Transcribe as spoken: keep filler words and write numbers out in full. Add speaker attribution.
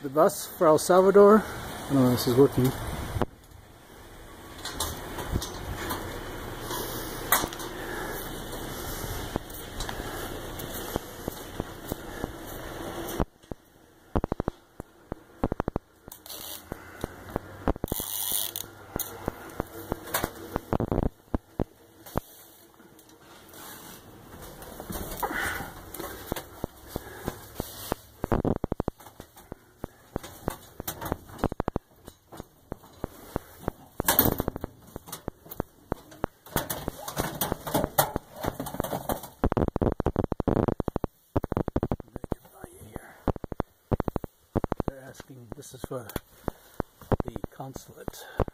Speaker 1: the bus for El Salvador. I don't know if this is working. This is for the consulate.